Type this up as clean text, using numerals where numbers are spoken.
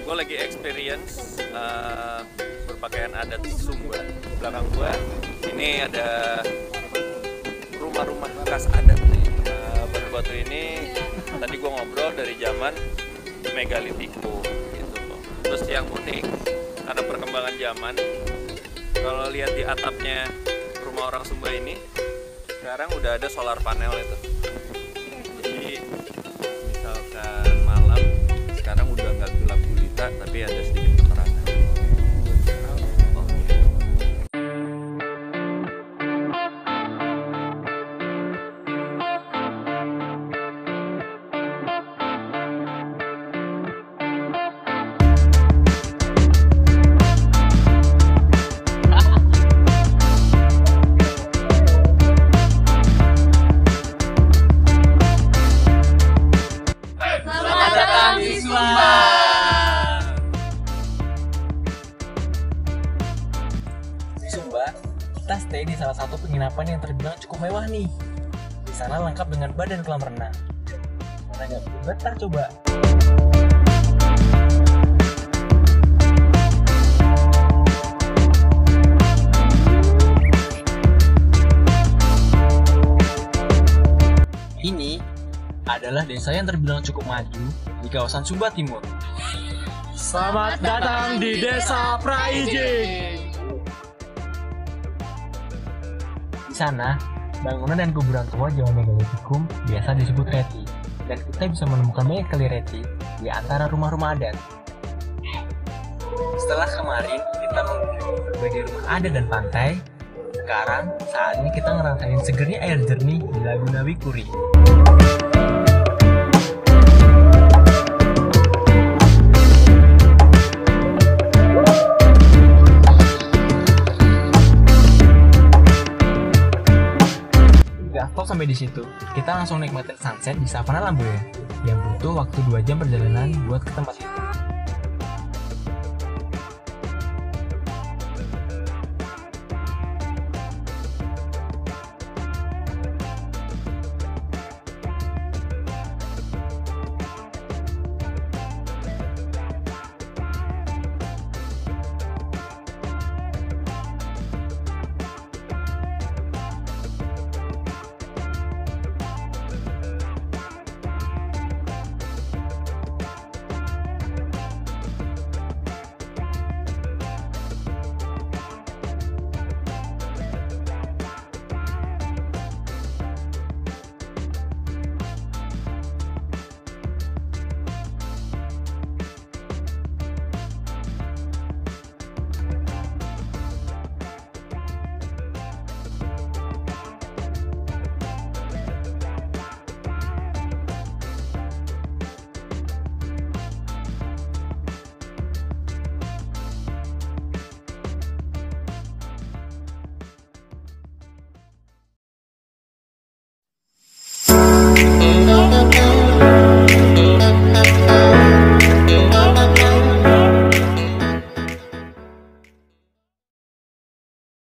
gue lagi experience berpakaian adat Sumba. Belakang gue ini ada rumah-rumah khas adat nih. Batu-batu ini tadi gue ngobrol dari zaman megalitiku gitu loh. Terus yang unik karena perkembangan zaman, kalau lihat di atapnya rumah orang Sumba ini sekarang udah ada solar panel itu. Jadi misalkan malam sekarang udah nggak gelap gulita tapi ada sedikit penerangan. Sumba, kita stay di salah satu penginapan yang terbilang cukup mewah nih. Di sana lengkap dengan badan kolam renang. Mana nggak perlu betah coba. Ini adalah desa yang terbilang cukup maju di kawasan Sumba Timur. Selamat datang di Desa Praijing. Di sana, bangunan dan kuburan tua zaman megalitikum biasa disebut reti, dan kita bisa menemukan banyak kali reti di antara rumah-rumah adat. Setelah kemarin kita mengunjungi berbagai rumah adat dan pantai, sekarang saatnya kita ngerasain segernya air jernih di Laguna Wikuri. Sampai di situ, kita langsung nikmatin sunset di Savana Lamboya yang butuh waktu 2 jam perjalanan buat ke tempat itu.